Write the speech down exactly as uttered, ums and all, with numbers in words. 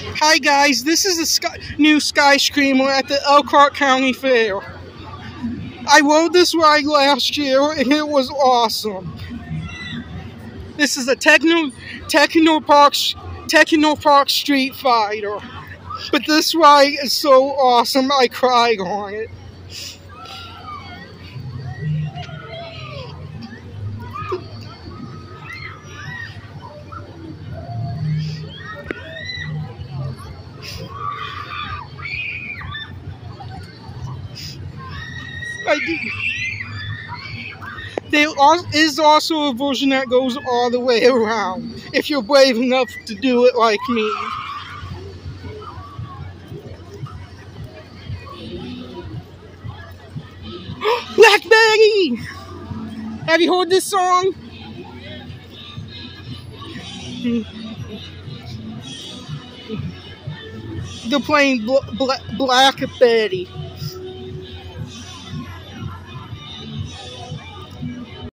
Hi guys, this is the sky, new Sky Screamer at the Elkhart County Fair. I rode this ride last year and it was awesome. This is a Techno Techno Park Techno Park Street Fighter. But this ride is so awesome I cried on it. I do. There is also a version that goes all the way around, if you're brave enough to do it like me. Black Betty! Have you heard this song? They're playing Bl Bl Black Betty.